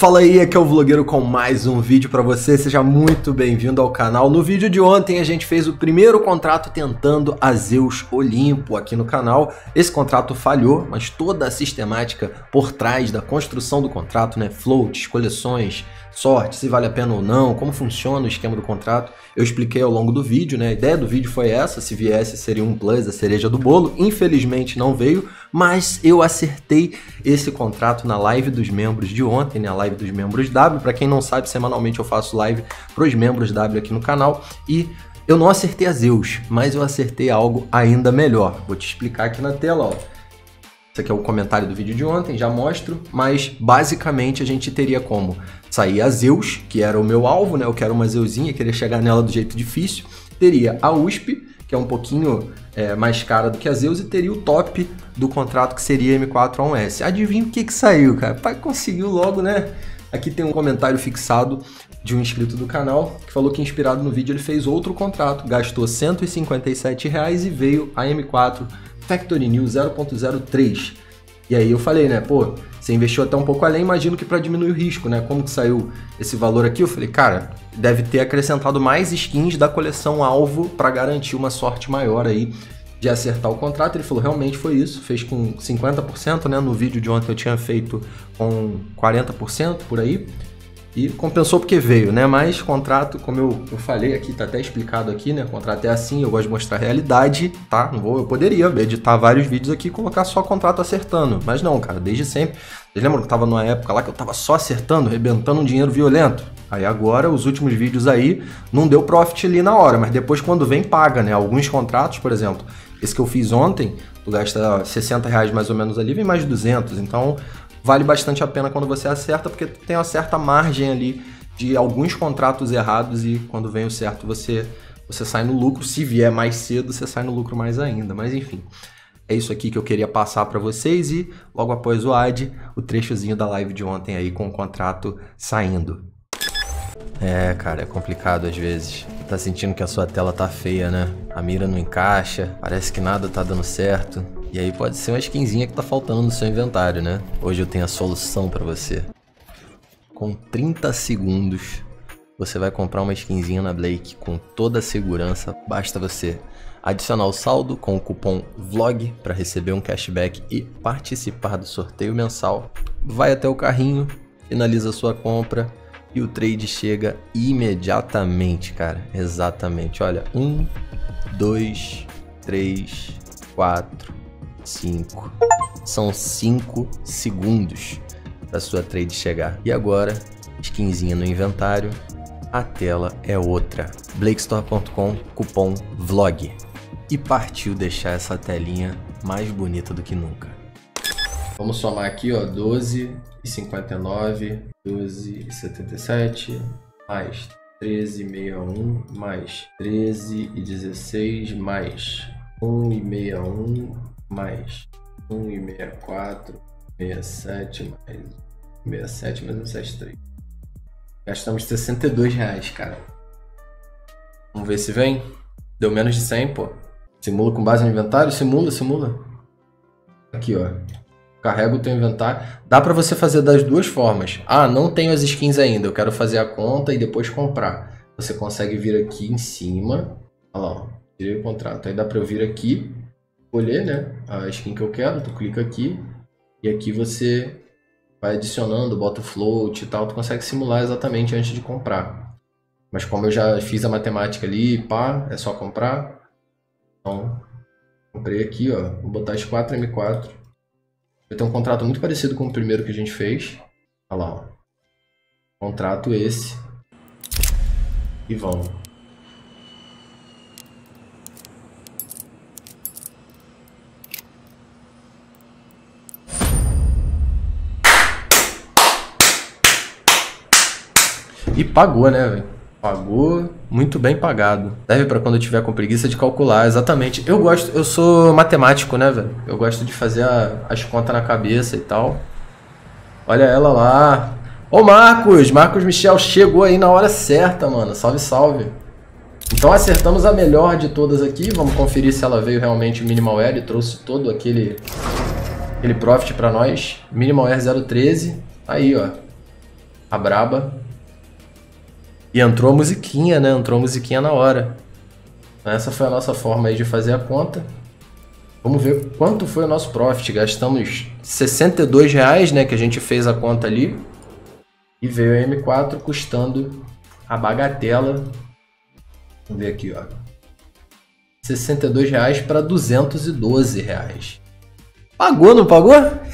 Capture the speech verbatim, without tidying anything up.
Fala aí, aqui é o Vlogueiro com mais um vídeo pra você, seja muito bem-vindo ao canal. No vídeo de ontem a gente fez o primeiro contrato tentando a Zeus Olimpo aqui no canal. Esse contrato falhou, mas toda a sistemática por trás da construção do contrato, né, floats, coleções, sorte, se vale a pena ou não, como funciona o esquema do contrato, eu expliquei ao longo do vídeo, né? A ideia do vídeo foi essa, se viesse seria um plus, a cereja do bolo. Infelizmente não veio, mas eu acertei esse contrato na live dos membros de ontem, né? A live dos membros W. Para quem não sabe, semanalmente eu faço live para os membros W aqui no canal e eu não acertei a Zeus, mas eu acertei algo ainda melhor. Vou te explicar aqui na tela, ó. Esse aqui é o comentário do vídeo de ontem, já mostro, mas basicamente a gente teria como sair a Zeus, que era o meu alvo, né? Eu quero uma Zeusinha, queria chegar nela do jeito difícil. Teria a U S P, que é um pouquinho é, mais cara do que a Zeus, e teria o top do contrato, que seria M quatro A um S. Adivinha o que que saiu, cara? Pai, conseguiu logo, né? Aqui tem um comentário fixado de um inscrito do canal, que falou que inspirado no vídeo ele fez outro contrato, gastou cento e cinquenta e sete reais e veio a M quatro Factory New zero ponto zero três. E aí eu falei, né, pô, você investiu até um pouco além, imagino que para diminuir o risco, né? Como que saiu esse valor aqui? Eu falei, cara, deve ter acrescentado mais skins da coleção alvo para garantir uma sorte maior aí de acertar o contrato. Ele falou, realmente foi isso, fez com cinquenta por cento, né? No vídeo de ontem eu tinha feito com quarenta por cento por aí. E compensou porque veio, né? Mas contrato, como eu, eu falei aqui, tá até explicado aqui, né? Contrato é assim, eu gosto de mostrar a realidade, tá? Não vou, eu poderia editar vários vídeos aqui e colocar só contrato acertando. Mas não, cara, desde sempre. Vocês lembram que eu tava numa época lá que eu tava só acertando, arrebentando um dinheiro violento? Aí agora, os últimos vídeos aí, não deu profit ali na hora, mas depois quando vem, paga, né? Alguns contratos, por exemplo, esse que eu fiz ontem, tu gasta sessenta reais mais ou menos ali, vem mais de duzentos, então vale bastante a pena quando você acerta, porque tem uma certa margem ali de alguns contratos errados e quando vem o certo você, você sai no lucro. Se vier mais cedo, você sai no lucro mais ainda. Mas enfim, é isso aqui que eu queria passar para vocês e logo após o A D, o trechozinho da live de ontem aí com o contrato saindo. É, cara, é complicado às vezes. Tá sentindo que a sua tela tá feia, né? A mira não encaixa, parece que nada tá dando certo. E aí pode ser uma skinzinha que tá faltando no seu inventário, né? Hoje eu tenho a solução pra você. Com trinta segundos, você vai comprar uma skinzinha na Blake com toda a segurança. Basta você adicionar o saldo com o cupom VLOG para receber um cashback e participar do sorteio mensal. Vai até o carrinho, finaliza a sua compra e o trade chega imediatamente, cara. Exatamente. Olha, um, dois, três, quatro... cinco. São cinco segundos para sua trade chegar. E agora, skinzinha no inventário, a tela é outra. blakestore ponto com, cupom VLOG. E partiu deixar essa telinha mais bonita do que nunca. Vamos somar aqui, ó, doze e cinquenta e nove, doze e setenta e sete, mais treze e sessenta e um, mais treze e dezesseis, mais um e sessenta e um, mais um e sessenta e quatro, sessenta e sete, mais sessenta e sete, mais um sessenta e três. Gastamos sessenta e dois reais, cara. Vamos ver se vem. Deu menos de cem, pô. Simula com base no inventário? Simula, simula. Aqui, ó. Carrega o teu inventário. Dá pra você fazer das duas formas. Ah, não tenho as skins ainda. Eu quero fazer a conta e depois comprar. Você consegue vir aqui em cima. Olha lá, ó. Tirei o contrato. Aí dá pra eu vir aqui, escolher, né, a skin que eu quero, tu clica aqui e aqui você vai adicionando, bota o float e tal, tu consegue simular exatamente antes de comprar. Mas como eu já fiz a matemática ali, pá, é só comprar. Então, comprei aqui, ó, vou botar as quatro M quatro. Eu tenho um contrato muito parecido com o primeiro que a gente fez. Olha lá, ó. Contrato esse. E vamos. E pagou, né, velho? Pagou muito bem pagado. Serve pra quando eu tiver com preguiça de calcular, exatamente. Eu gosto, eu sou matemático, né, velho? Eu gosto de fazer a, as contas na cabeça e tal. Olha ela lá. Ô, Marcos! Marcos Michel chegou aí na hora certa, mano. Salve, salve. Então acertamos a melhor de todas aqui. Vamos conferir se ela veio realmente Minimalware e trouxe todo aquele, aquele profit pra nós. Minimalware zero treze. Aí, ó. a braba. E entrou a musiquinha, né? Entrou a musiquinha na hora. Então essa foi a nossa forma aí de fazer a conta. Vamos ver quanto foi o nosso profit. Gastamos sessenta e dois reais, né? Que a gente fez a conta ali. E veio a M quatro custando a bagatela. Vamos ver aqui, ó. sessenta e dois reais para duzentos e doze reais. Pagou, não pagou?